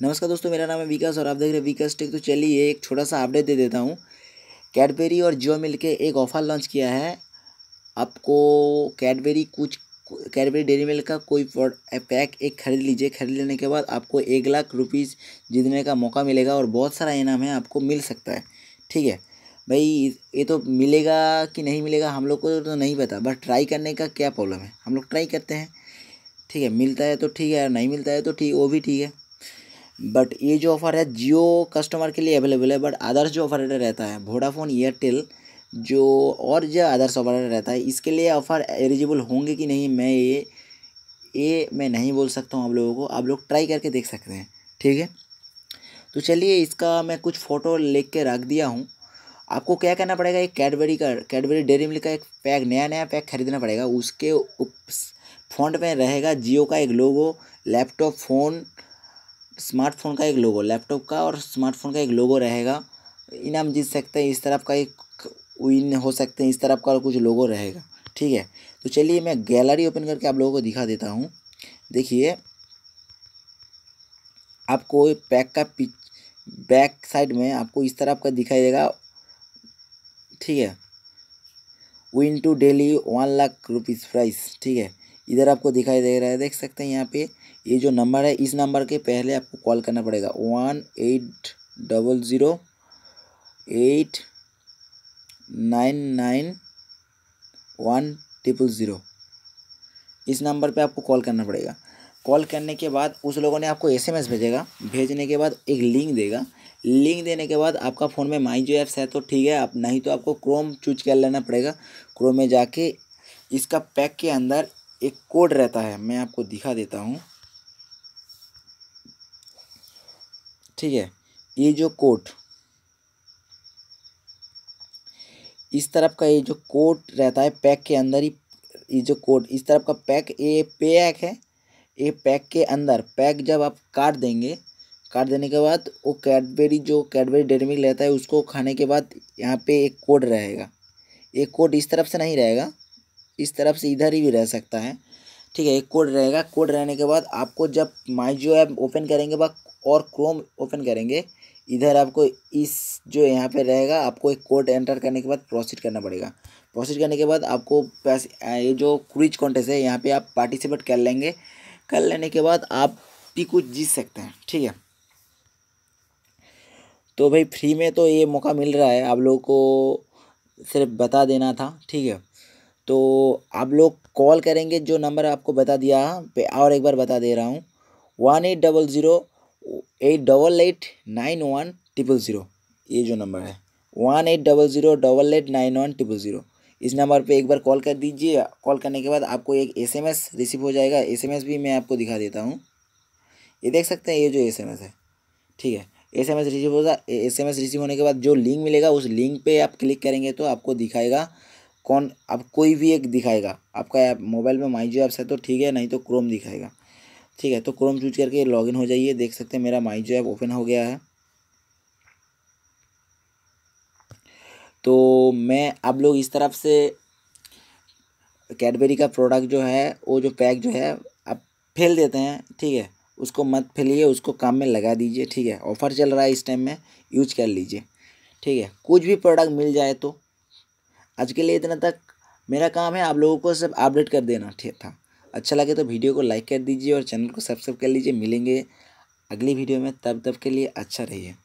नमस्कार दोस्तों, मेरा नाम है विकास और आप देख रहे हैं विकास टेक। तो चलिए एक छोटा सा अपडेट दे देता हूँ। कैडबेरी और जियो मिल के एक ऑफ़र लॉन्च किया है। आपको कैडबेरी डेयरी मिल्क का कोई पैक एक खरीद लीजिए। खरीद लेने के बाद आपको 1,00,000 रुपीज़ जीतने का मौका मिलेगा और बहुत सारा इनाम है, आपको मिल सकता है। ठीक है भाई, ये तो मिलेगा कि नहीं मिलेगा हम लोग को तो नहीं पता, बट ट्राई करने का क्या प्रॉब्लम है, हम लोग ट्राई करते हैं। ठीक है, मिलता है तो ठीक है, नहीं मिलता है तो ठीक, वो भी ठीक है। बट ये जो ऑफ़र है जियो कस्टमर के लिए अवेलेबल है, बट अदर्स जो ऑफर रहता है वोडाफोन एयरटेल जो और जो अदर्स ऑफर रहता है, इसके लिए ऑफ़र एलिजिबल होंगे कि नहीं, मैं नहीं बोल सकता हूँ आप लोगों को। आप लोग ट्राई करके देख सकते हैं। ठीक है, तो चलिए इसका मैं कुछ फ़ोटो लेके के रख दिया हूँ। आपको क्या करना पड़ेगा, एक कैडबरी डेयरी मिल्क का एक पैक, नया पैक खरीदना पड़ेगा। उसके फ्रंट में रहेगा जियो का एक लोगो, लैपटॉप फ़ोन स्मार्टफोन का एक लोगो, लैपटॉप का और स्मार्टफोन का एक लोगो रहेगा। इनाम जीत सकते हैं, इस तरफ का एक विन हो सकते हैं, इस तरफ का कुछ लोगो रहेगा। ठीक है, तो चलिए मैं गैलरी ओपन करके आप लोगों को दिखा देता हूँ। देखिए, आपको पैक का बैक साइड में आपको इस तरफ का दिखाई देगा। ठीक है, win to daily 1,00,000 rupees prize. ठीक है, इधर आपको दिखाई दे रहा है, देख सकते हैं यहाँ पे। ये जो नंबर है, इस नंबर के पहले आपको कॉल करना पड़ेगा 1800-899-1000। इस नंबर पे आपको कॉल करना पड़ेगा। कॉल करने के बाद उस लोगों ने आपको SMS भेजेगा। भेजने के बाद एक लिंक देगा। लिंक देने के बाद आपका फ़ोन में माई जो ऐप्स है तो ठीक है, आप नहीं तो आपको क्रोम चूज कर लेना पड़ेगा। क्रोम में जाके इसका पैक के अंदर एक कोड रहता है, मैं आपको दिखा देता हूँ। ठीक है, ये जो कोड इस तरफ का, ये जो कोड रहता है पैक के अंदर ही, ये जो कोड इस तरफ का पैक, ये पैक है। ये पैक के अंदर पैक जब आप काट देंगे, काट देने के बाद वो कैडबरी डेयरी मिल्क रहता है, उसको खाने के बाद यहाँ पे एक कोड रहेगा। एक कोड इस तरफ से नहीं रहेगा, इस तरफ से इधर ही भी रह सकता है। ठीक है, एक कोड रहेगा। कोड रहने के बाद आपको जब माई जियो ऐप ओपन करेंगे और क्रोम ओपन करेंगे, इधर आपको इस जो यहाँ पे रहेगा, आपको एक कोड एंटर करने के बाद प्रोसीड करना पड़ेगा। प्रोसीड करने के बाद आपको पैसे, ये जो क्विज कॉन्टेस्ट है यहाँ पे आप पार्टिसिपेट कर लेंगे। कर लेने के बाद आप भी कुछ जीत सकते हैं। ठीक है, तो भाई फ्री में तो ये मौका मिल रहा है, आप लोगों को सिर्फ बता देना था। ठीक है, तो आप लोग कॉल करेंगे जो नंबर आपको बता दिया पे, और एक बार बता दे रहा हूँ, 1800-888-91000। ये जो नंबर है 1800-888-91000, इस नंबर पे एक बार कॉल कर दीजिए। कॉल करने के बाद आपको एक SMS रिसीव हो जाएगा। SMS भी मैं आपको दिखा देता हूँ, ये देख सकते हैं, ये जो SMS है। ठीक है, SMS रिसीव होगा। SMS रिसीव होने के बाद जो लिंक मिलेगा, उस लिंक पे आप क्लिक करेंगे तो आपको दिखाएगा अब कोई भी एक दिखाएगा। आपका ऐप मोबाइल में माई जियो ऐप्स है तो ठीक है, नहीं तो क्रोम दिखाएगा। ठीक है, तो क्रोम चूज करके लॉगिन हो जाइए। देख सकते हैं मेरा माई जियो ऐप ओपन हो गया है। तो मैं आप लोग इस तरफ से कैडबरी का प्रोडक्ट जो है, वो जो पैक जो है आप फेल देते हैं। ठीक है, उसको मत फेलिए, उसको काम में लगा दीजिए। ठीक है, ऑफ़र चल रहा है इस टाइम में, यूज कर लीजिए। ठीक है, कुछ भी प्रोडक्ट मिल जाए तो। आज के लिए इतना तक मेरा काम है, आप लोगों को सब अपडेट कर देना ठीक था। अच्छा लगे तो वीडियो को लाइक कर दीजिए और चैनल को सब्सक्राइब कर लीजिए। मिलेंगे अगली वीडियो में, तब के लिए अच्छा रहिए।